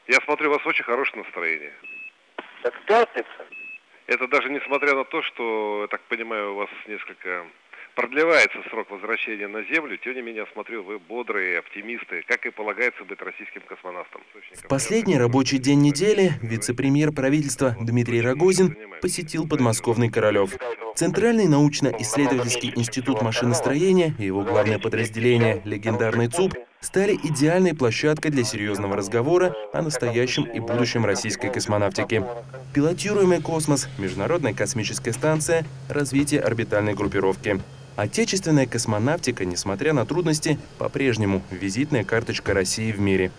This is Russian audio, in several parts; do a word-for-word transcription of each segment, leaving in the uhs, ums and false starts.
Я смотрю, у вас очень хорошее настроение. Так пятница. Это даже несмотря на то, что, я так понимаю, у вас несколько продлевается срок возвращения на Землю, тем не менее, я смотрю, вы бодрые, оптимисты, как и полагается быть российским космонавтом. В последний рабочий день недели вице-премьер правительства Дмитрий Рогозин посетил подмосковный Королев. Центральный научно-исследовательский институт машиностроения и его главное подразделение «Легендарный ЦУП» стали идеальной площадкой для серьезного разговора о настоящем и будущем российской космонавтики. Пилотируемый космос, Международная космическая станция, развитие орбитальной группировки. Отечественная космонавтика, несмотря на трудности, по-прежнему визитная карточка России в мире.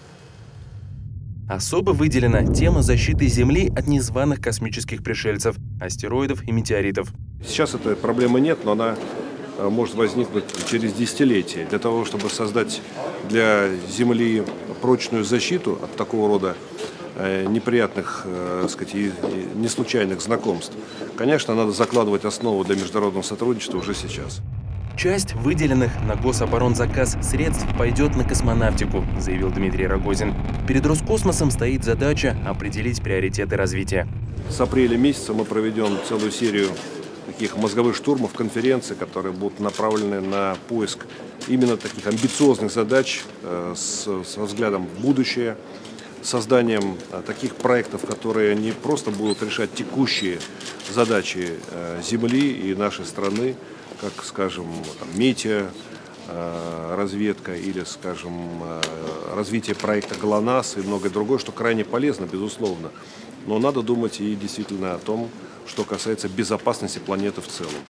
Особо выделена тема защиты Земли от незваных космических пришельцев, астероидов и метеоритов. Сейчас этой проблемы нет, но она может возникнуть через десятилетия. Для того, чтобы создать для Земли прочную защиту от такого рода неприятных, так сказать, и неслучайных знакомств, конечно, надо закладывать основу для международного сотрудничества уже сейчас. Часть выделенных на гособоронзаказ средств пойдет на космонавтику, заявил Дмитрий Рогозин. Перед Роскосмосом стоит задача определить приоритеты развития. С апреля месяца мы проведем целую серию таких мозговых штурмов, конференций, которые будут направлены на поиск именно таких амбициозных задач э, с, с взглядом в будущее, созданием э, таких проектов, которые не просто будут решать текущие задачи э, Земли и нашей страны, как, скажем, там, метео, э, разведка или, скажем, э, развитие проекта ГЛОНАСС и многое другое, что крайне полезно, безусловно. Но надо думать и действительно о том, что касается безопасности планеты в целом.